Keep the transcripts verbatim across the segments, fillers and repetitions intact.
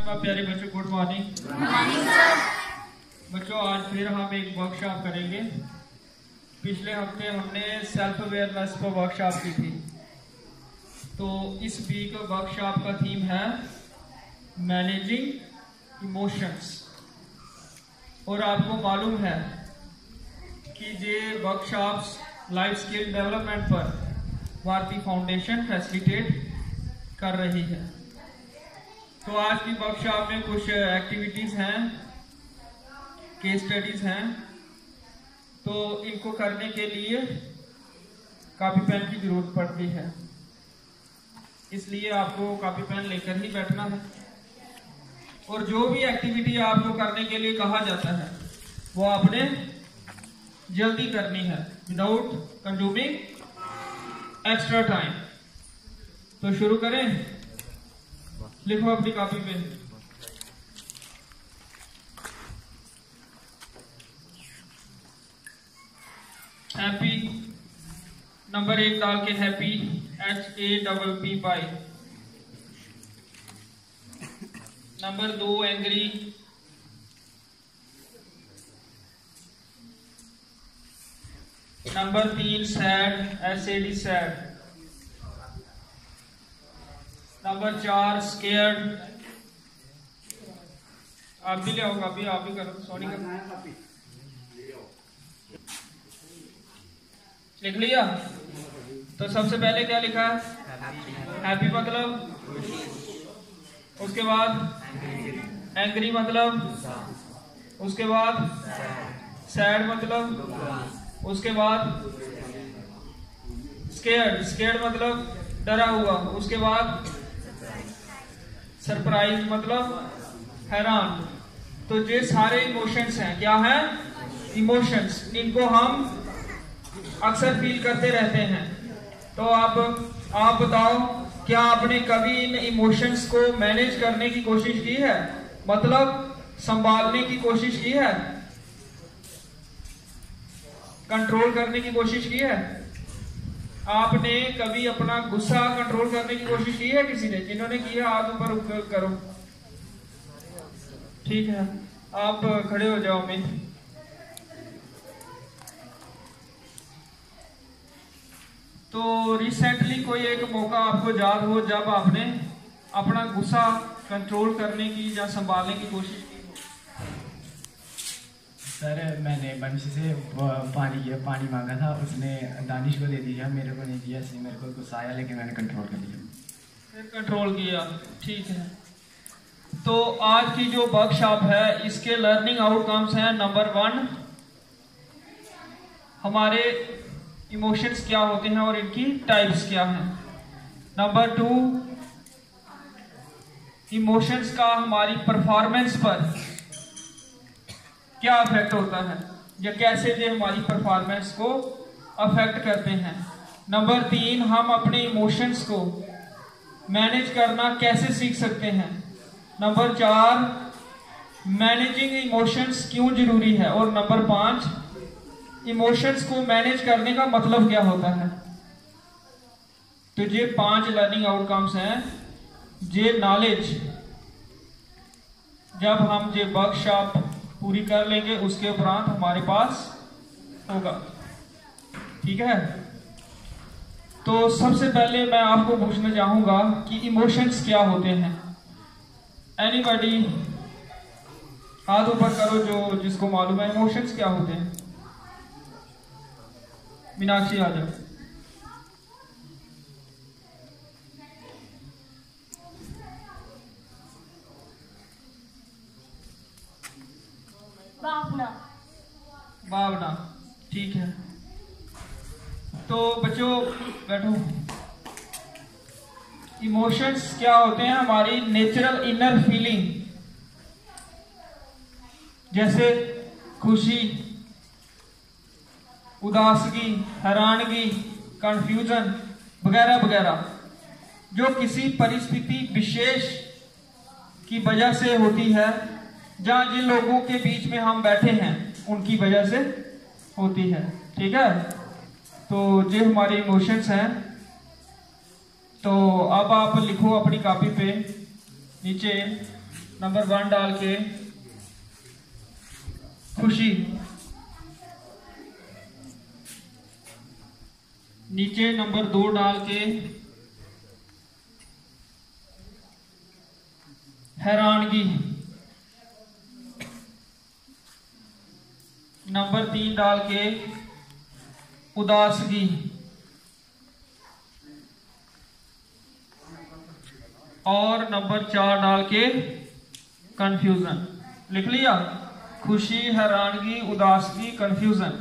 प्यारे बच्चों, good morning. बच्चों, आज फिर हम एक वर्कशॉप करेंगे। पिछले हफ्ते हमने सेल्फ अवेयरनेस पर वर्कशॉप की थी, तो इस वीक वर्कशॉप का थीम है मैनेजिंग इमोशंस। और आपको मालूम है कि ये वर्कशॉप्स लाइफ स्किल डेवलपमेंट पर भारतीय फाउंडेशन फैसिलिटेट कर रही है। तो आज की वर्कशॉप में कुछ एक्टिविटीज़ हैं, केस स्टडीज़ हैं, तो इनको करने के लिए कॉपी पेन की ज़रूरत पड़ती है, इसलिए आपको कॉपी पेन लेकर ही बैठना है। और जो भी एक्टिविटी आपको करने के लिए कहा जाता है वो आपने जल्दी करनी है, विदाउट कंज्यूमिंग एक्स्ट्रा टाइम। तो शुरू करें। लिखो अपनी कॉपी पे हैप्पी, नंबर एक डाल के happy, H A double P Y. नंबर दो एंग्री, नंबर तीन sad, S A D sad. नंबर चार स्केयर्ड। आप भी ले आओ कॉपी, आप भी करो। सोनी का लिख लिया? तो सबसे पहले क्या लिखा है? हैप्पी मतलब, उसके बाद एंग्री मतलब, उसके बाद सैड मतलब, उसके बाद स्केयर्ड, स्केयर्ड मतलब डरा हुआ, उसके बाद सरप्राइज मतलब हैरान। तो ये सारे इमोशंस हैं। क्या है? इमोशंस। इनको हम अक्सर फील करते रहते हैं। तो अब आप बताओ, क्या आपने कभी इन इमोशंस को मैनेज करने की कोशिश की है? मतलब संभालने की कोशिश की है, कंट्रोल करने की कोशिश की है? आपने कभी अपना गुस्सा कंट्रोल करने की कोशिश की है? किसी ने? जिन्होंने की है हाथ ऊपर करो। ठीक है, आप खड़े हो जाओ। मैं तो रिसेंटली कोई एक मौका आपको याद हो जब आपने अपना गुस्सा कंट्रोल करने की या संभालने की कोशिश की? सर, मैंने बंशी से पानी पानी मांगा था, उसने दानिश को दे दिया, मेरे को नहीं दिया। इसलिए मेरे को गुस्सा आया, लेकिन मैंने कंट्रोल कर लिया। फिर कंट्रोल किया। ठीक है, तो आज की जो वर्कशॉप है इसके लर्निंग आउटकम्स हैं। नंबर वन, हमारे इमोशंस क्या होते हैं और इनकी टाइप्स क्या हैं। नंबर टू, इमोशंस का हमारी परफॉर्मेंस पर क्या अफेक्ट होता है या कैसे ये हमारी परफॉर्मेंस को अफेक्ट करते हैं। नंबर तीन, हम अपने इमोशंस को मैनेज करना कैसे सीख सकते हैं। नंबर चार, मैनेजिंग इमोशंस क्यों जरूरी है। और नंबर पांच, इमोशंस को मैनेज करने का मतलब क्या होता है। तो ये पांच लर्निंग आउटकम्स हैं। ये नॉलेज जब हम ये वर्कशॉप पूरी कर लेंगे उसके उपरांत हमारे पास होगा। ठीक है, तो सबसे पहले मैं आपको पूछना चाहूंगा कि इमोशंस क्या होते हैं। एनीबॉडी हाथ ऊपर करो जो जिसको मालूम है इमोशंस क्या होते हैं। मीनाक्षी आ जाओ। भावना। भावना, ठीक है। तो बच्चों बैठो। इमोशंस क्या होते हैं? हमारी नेचुरल इनर फीलिंग, जैसे खुशी, उदासगी, हैरानगी, कंफ्यूजन वगैरह वगैरह, जो किसी परिस्थिति विशेष की वजह से होती है, जहां जिन लोगों के बीच में हम बैठे हैं उनकी वजह से होती है। ठीक है, तो ये हमारे इमोशंस हैं। तो अब आप लिखो अपनी कॉपी पे नीचे नंबर वन डाल के खुशी, नीचे नंबर दो डाल के हैरानगी, नंबर तीन डाल के उदासगी, और नंबर चार डाल के कंफ्यूजन। लिख लिया? खुशी, हैरानगी, उदासगी, कंफ्यूजन।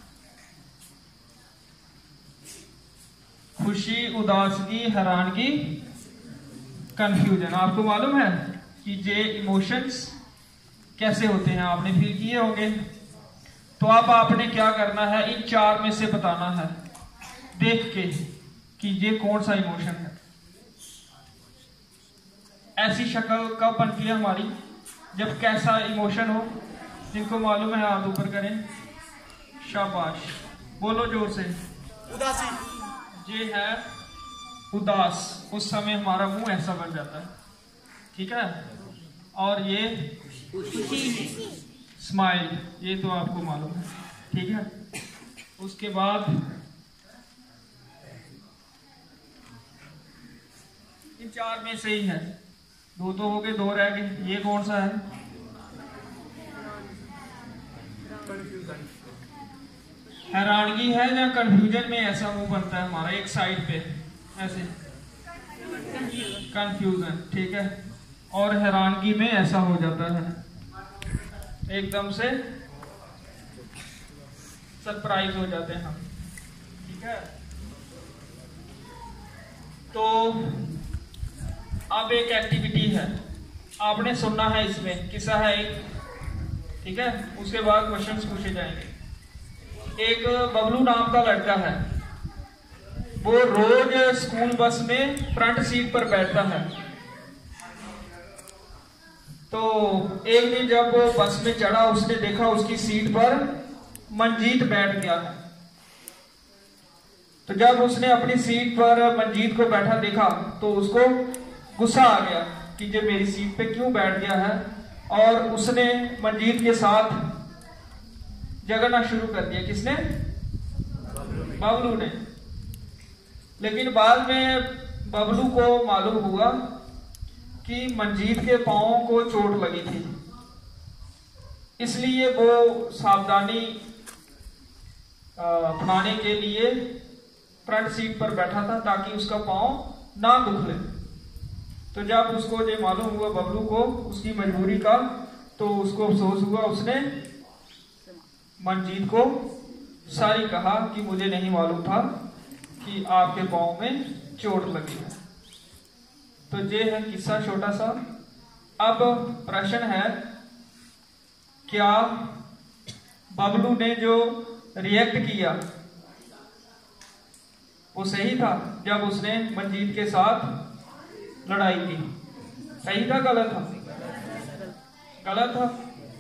खुशी, उदासगी, हैरानगी, कंफ्यूजन। आपको मालूम है कि ये इमोशंस कैसे होते हैं? आपने फील किए होंगे। तो अब आपने क्या करना है, इन चार में से बताना है देख के कि ये कौन सा इमोशन है। ऐसी शक्ल कब बनती है हमारी? जब कैसा इमोशन हो? जिनको मालूम है हाथ ऊपर करें। शाबाश, बोलो जोर से। उदासी। ये है उदास। उस समय हमारा मुंह ऐसा बन जाता है, ठीक है। और ये स्माइल, ये तो आपको मालूम है, ठीक है। उसके बाद इन चार में से ही है, दो तो हो गए, दो रह गए। ये कौन सा है? हैरानगी है या कंफ्यूजन में ऐसा मुंह बनता है हमारा एक साइड पे ऐसे? कंफ्यूजन, ठीक है। और हैरानगी में ऐसा हो जाता है, एकदम से सरप्राइज हो जाते हैं हम, ठीक है। तो अब एक एक्टिविटी है, आपने सुनना है, इसमें किस्सा है एक, ठीक है। उसके बाद क्वेश्चंस पूछे जाएंगे। एक बबलू नाम का लड़का है, वो रोज स्कूल बस में फ्रंट सीट पर बैठता है। तो एक दिन जब वो बस में चढ़ा, उसने देखा उसकी सीट पर मंजीत बैठ गया है। तो जब उसने अपनी सीट पर मंजीत को बैठा देखा तो उसको गुस्सा आ गया कि ये मेरी सीट पे क्यों बैठ गया है, और उसने मंजीत के साथ झगड़ना शुरू कर दिया। किसने? बबलू ने। लेकिन बाद में बबलू को मालूम हुआ कि मंजीत के पांवों को चोट लगी थी, इसलिए वो सावधानी अपनाने के लिए फ्रंट सीट पर बैठा था ताकि उसका पांव ना दुख ले। तो जब उसको ये मालूम हुआ बबलू को उसकी मजबूरी का, तो उसको अफसोस हुआ। उसने मंजीत को सारी कहा कि मुझे नहीं मालूम था कि आपके पांव में चोट लगी है। तो ये है किस्सा छोटा सा। अब प्रश्न है, क्या बबलू ने जो रिएक्ट किया वो सही था जब उसने मंजीत के साथ लड़ाई की? सही था, गलत था? गलत था।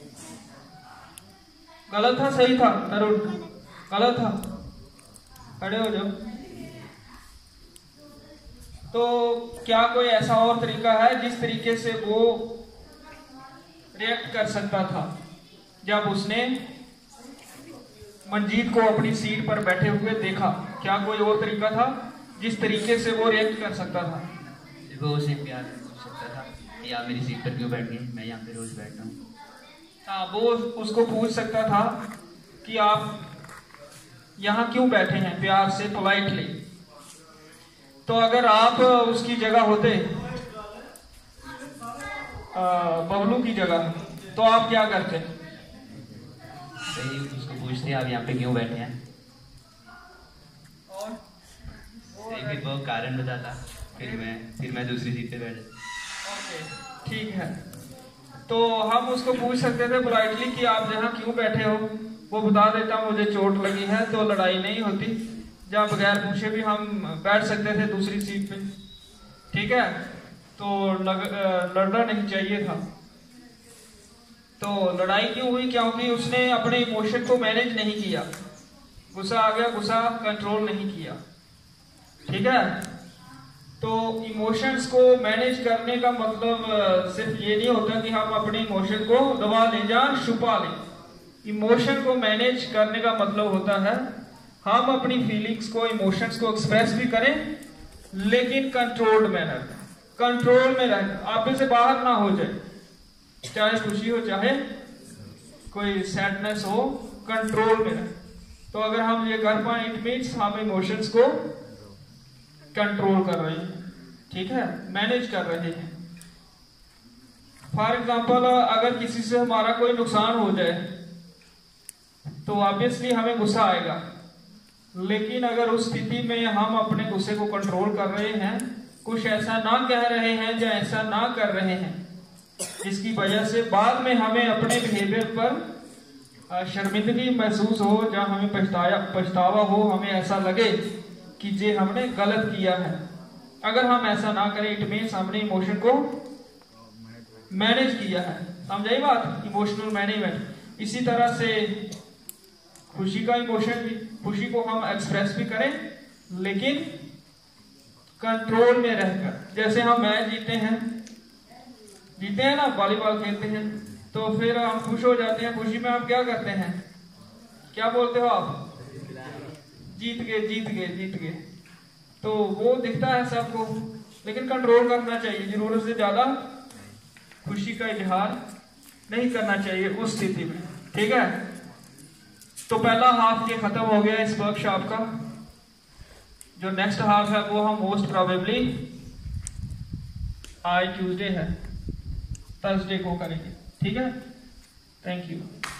गलत था, सही था? तरुण, गलत था। खड़े हो जाओ। तो क्या कोई ऐसा और तरीका है जिस तरीके से वो रिएक्ट कर सकता था जब उसने मंजीत को अपनी सीट पर बैठे हुए देखा? क्या कोई और तरीका था जिस तरीके से वो रिएक्ट कर सकता था? वो उसे प्यार पूछ सकता था कि आप मेरी सीट पर क्यों बैठ गए, मैं यहाँ पे रोज बैठता हूँ। हाँ, वो उसको पूछ सकता था कि आप यहाँ क्यों बैठे हैं, प्यार से, पोलाइटली। तो अगर आप उसकी जगह होते, बबलू की जगह, तो आप क्या करते? सही, उसको पूछते आप यहाँ पे क्यों बैठे हैं, और सही फिर वो कारण बताता, फिर मैं फिर मैं दूसरी सीट पे बैठ। ओके, ठीक है। तो हम उसको पूछ सकते थे पोलाइटली कि आप यहाँ क्यों बैठे हो, वो बता देता मुझे चोट लगी है, तो लड़ाई नहीं होती। जहाँ बगैर पूछे भी हम बैठ सकते थे दूसरी सीट पे, ठीक है। तो लग, लड़ना नहीं चाहिए था। तो लड़ाई क्यों हुई? क्योंकि उसने अपने इमोशन को मैनेज नहीं किया, गुस्सा आ गया, गुस्सा कंट्रोल नहीं किया, ठीक है। तो इमोशंस को मैनेज करने का मतलब सिर्फ ये नहीं होता कि हम अपने इमोशन को दबा लें या छुपा लें। इमोशन को मैनेज करने का मतलब होता है हम अपनी फीलिंग्स को, इमोशंस को एक्सप्रेस भी करें, लेकिन कंट्रोल्ड मैनर, कंट्रोल में रह, आप से बाहर ना हो जाए, चाहे खुशी हो चाहे कोई सैडनेस हो, कंट्रोल में रहे। तो अगर हम ये कर पाए, इट मीन्स हम इमोशंस को कंट्रोल कर रहे हैं, ठीक है, मैनेज कर रहे हैं। फॉर एग्जाम्पल, अगर किसी से हमारा कोई नुकसान हो जाए तो ऑब्वियसली हमें गुस्सा आएगा, लेकिन अगर उस स्थिति में हम अपने गुस्से को कंट्रोल कर रहे हैं, कुछ ऐसा ना कह रहे हैं या ऐसा ना कर रहे हैं जिसकी वजह से बाद में हमें अपने बिहेवियर पर शर्मिंदगी महसूस हो, या हमें पछताया पछतावा हो, हमें ऐसा लगे कि जे हमने गलत किया है, अगर हम ऐसा ना करें, इट मीन्स हमने इमोशन को मैनेज किया है। समझाई बात, इमोशनल मैनेजमेंट। इसी तरह से खुशी का इमोशन भी, खुशी को हम एक्सप्रेस भी करें लेकिन कंट्रोल में रहकर। जैसे हम मैच जीते हैं जीते हैं ना, वॉलीबॉल खेलते हैं, तो फिर हम खुश हो जाते हैं, खुशी में हम क्या करते हैं, क्या बोलते हो आप, जीत गए जीत गए जीत गए, तो वो दिखता है सबको, लेकिन कंट्रोल करना चाहिए, जरूरत से ज्यादा खुशी का इजहार नहीं करना चाहिए उस स्थिति में, ठीक है। तो पहला हाफ ये खत्म हो गया इस वर्कशॉप का। जो नेक्स्ट हाफ है वो हम मोस्ट प्रोबेबली आज ट्यूसडे है, थर्सडे को करेंगे, ठीक है। Thank you.